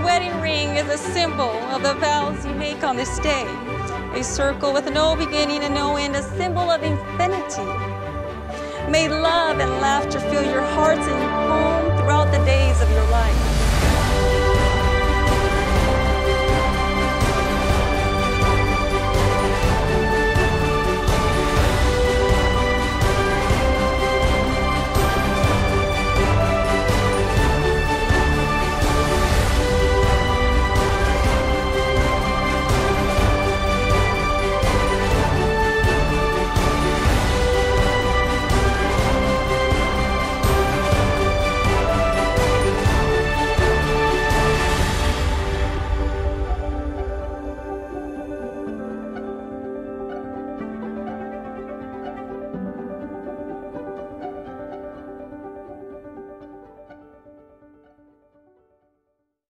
wedding ring is a symbol of the vows you make on this day. A circle with no beginning and no end, a symbol of infinity. May love and laughter fill your hearts and home throughout the days of your life.